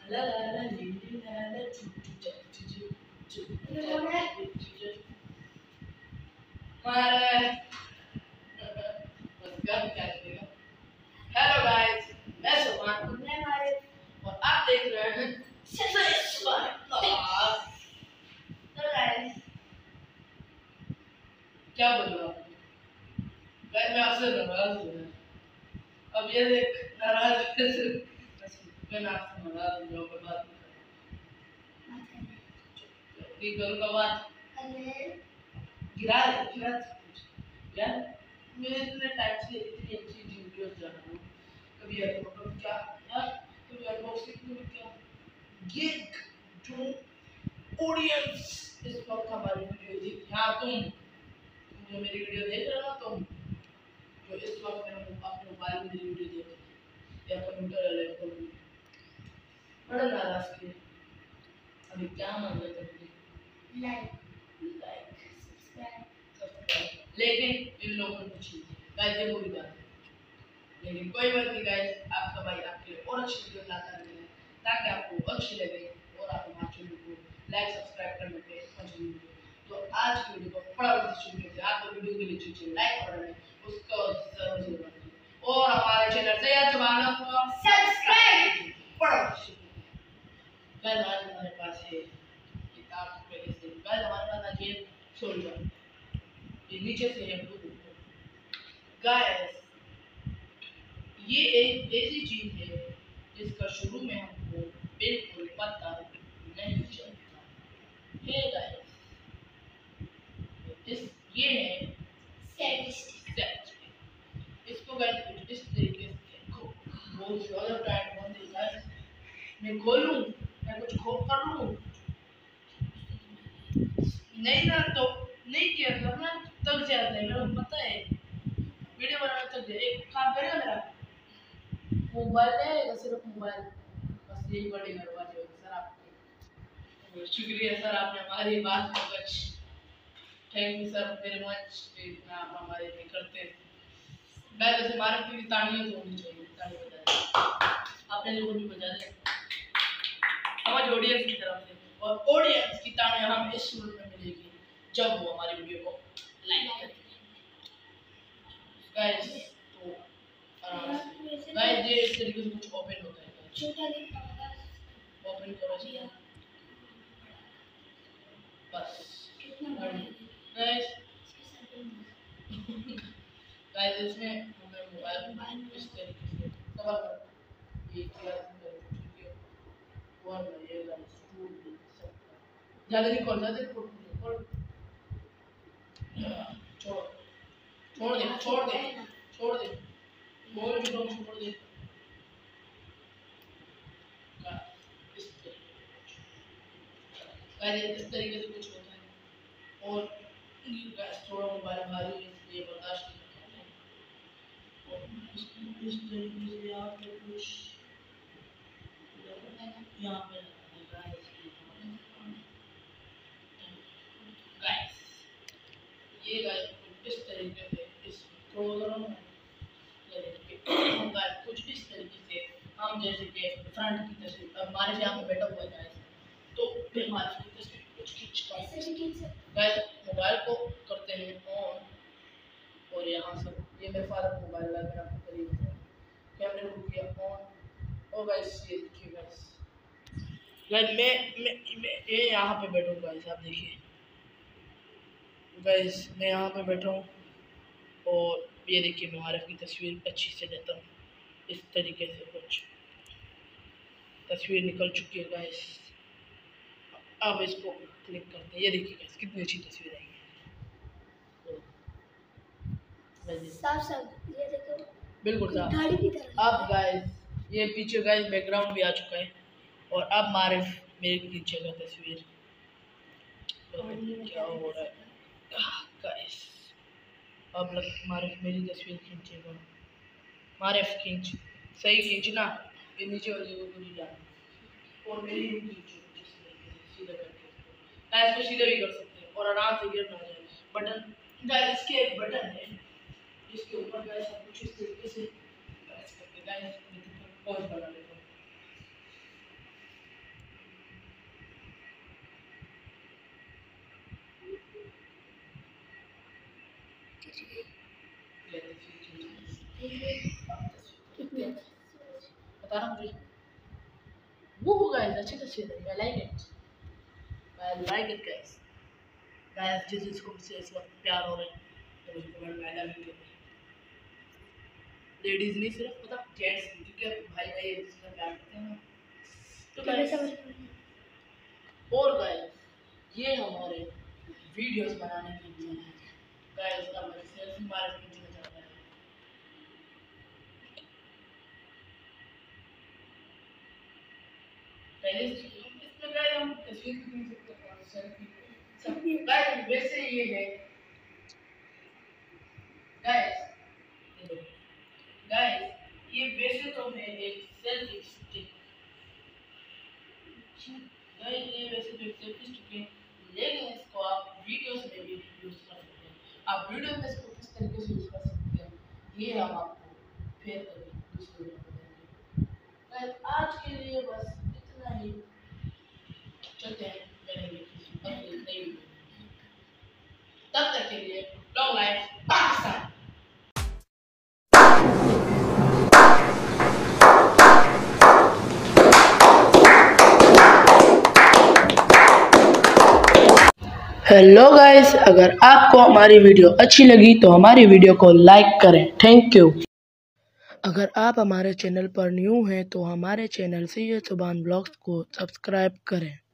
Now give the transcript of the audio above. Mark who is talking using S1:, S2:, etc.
S1: ला ला ला ली ला ला चू चू चू चू चू मारे बस गम क्या करेगा। हेलो गाइस, मैं सुमान, मैं मारे और आप देख रहे हैं तो गाइस क्या बोलूं आपको। गाइस मैं आपसे नाराज हूँ। अब ये देख नाराज मैं आपसे नाराज हूँ पर बात नहीं करूँगा बात। गिरा यार मैं इतने टाइम से इतनी अच्छी वीडियो कर रहा हूँ। कभी कभी क्या यार, कभी अनबॉक्सिंग में क्या ये जो ऑडियंस इस वक्त हमारी वीडियो देख, हाँ तुम जो मेरी वीडियो देख रहे हो ना, तुम जो इस वक्त मेरे अपने मोबाइल में मेरी वीडियो देख रहे या कंप्यूटर या लैपटॉप में, बड़ा नाराज किए। अभी क्या मान रहे थे लाइक सब्सक्राइब, लेकिन इन लोगों ने कुछ नहीं गाइस, ये बुरी बात है। लेकिन कोई बात नहीं गाइस, आपका भाई आपके लिए और अच्छी वीडियो लाता रहे ताकि आपको अच्छी लगे और आप हमारे चैनल को लाइक सब्सक्राइब करने पे मजबूर हो। तो आज की वीडियो को फटाफट से शुरू करते हैं। आप वीडियो के नीचे लाइक कर दें, उसको जरूर करें और हमारे चैनल से या जमाना को सब्सक्राइब फटाफट से। गाइस आज हमारे पास है किताब पहले से, गाइस हमारे पास आज ये सोल्डर, ये नीचे से है ब्लू। गाइस ये एक ऐसी चीज है जिसका शुरू में हमको बिल्कुल पता नहीं चलता है गाइस। इस ये है स्टैटिस्टिक्स। इसको गाइस कुछ इस तरीके से देखो, बहुत ज्यादा टाइट बंद है गाइस। मैं खोलूं, मैं कुछ खोल कर लूं, नहीं ना तो नहीं किया तो ना तब जाता है, मेरे को पता है वीडियो बनाना तब जाए। एक काम करेगा मेरा मोबाइल है, सिर्फ मोबाइल बस यही बड़ी मेहरबानी होगी सर आपकी। शुक्रिया सर, आपने हमारी बात को कुछ, thank you sir very much इतना आप हमारे लिए करते हैं। मैं वैसे मार्क की तालियां तो होनी चाहिए, ताली बजाए आपने लोगों भी बजा दे हमारे ऑडियंस की तरफ से, और ऑडियंस की तालियां हम इस सूरत में मिलेगी जब वो हमारी वीडियो को लाइक करेंगे गाइस। तो गाइस ये इस तरीके से कुछ ओपन होता है, छोटा लिखा ओपन करो इसको बस गाइस। गाइस इसमें हमें मोबाइल इस तरीके से कवर कर ये किया ठीक है। और ये गाइस टूल भी सकता है, ज्यादा नहीं खोल, ज्यादा खोल छोड़ छोड़ दे छोड़ दे छोड़ दे बोल भी तो छोड़ दे। इस तरीके से कुछ होता है और थोड़ा मोबाइल भारी है इसलिए बर्दाश्त नहीं करता है। और इस तरीके से आप कुछ यहाँ पे गाइस ये गाइस इस तरीके से इस प्रोग्राम में कुछ इस तरीके से हम जैसे कि फ्रंट की तस्वीर, अब हमारे यहाँ पे बैठा हुआ है गाइस, तो फिर हमारी की तस्वीर कुछ खींच गाइस मोबाइल को करते हैं ऑन और यहाँ से ये मेरे फादर मोबाइल ला कर आपको करीब है, कैमरे को किया ऑन और गाइस ये देखिए गाइस मैं ये यहाँ पे बैठूँ गाइस, आप देखिए गाइस मैं यहाँ पे बैठा हूँ और ये देखिए मैं आरिफ की तस्वीर अच्छी से लेता हूँ। इस तरीके से कुछ तस्वीर निकल चुकी है गाइस। अब इसको क्लिक करते हैं, ये देखिए गाइस कितनी अच्छी तस्वीर आई है। साफ ये देखो बिल्कुल साफ गाड़ी की तरह। अब गाइस ये पीछे गाइस बैकग्राउंड भी आ चुका है और अब मारिफ मेरे खींचेगा तस्वीर। क्या हो रहा है गाइस, अब लग मारिफ मेरी तस्वीर खींचेगा। मारिफ खींच, सही खींचना, ये नीचे वाली को नहीं जाना और मेरी भी खींचो सीधा करके। गाइस को सीधा भी कर सकते हैं और आराम से गिर ना जाए। बटन गाइस इसके एक बटन है जिसके ऊपर गाइस आप कुछ इस तरीके से प्रेस करके गाइस पॉज बना लेते हैं। बता रहा हूँ मुझे वो गाइस अच्छी तस्वीर है। I like it, I like it guys. Guys जिस जिसको मुझसे इस वक्त प्यार हो रहा है तो मुझे कमेंट में आई लव यू। लेडीज नहीं सिर्फ मतलब जेंट्स भी, क्योंकि भाई भाई एक दूसरे से प्यार करते हैं ना। तो गाइस और गाइस ये हमारे वीडियोस बनाने के लिए है गाइस। का मैं सेल्फी मार के चला जाता है पहले इसमें गाइस हम तस्वीर भी नहीं सकते और सेल्फी सब गाइस वैसे ये है गाइस। गाइस ये वैसे तो है एक सेल्फी स्टिक गाइस, ये वैसे तो एक सेल्फी स्टिक है, लेकिन इसको आप वीडियोस में भी यूज कर सकते हैं। आप वीडियो में इसको किस तरीके से यूज कर सकते हैं ये हम आपको फिर कभी दूसरे वीडियो में बताएंगे। गाइस आज के लिए बस इतना ही, चलते हैं मिलेंगे किसी अगली नई वीडियो में। तब तक के लिए long life Pakistan. Hello guys, अगर आपको हमारी वीडियो अच्छी लगी तो हमारी वीडियो को लाइक करें। Thank you. अगर आप हमारे चैनल पर न्यू हैं तो हमारे चैनल से ये जुबान ब्लॉग्स को सब्सक्राइब करें।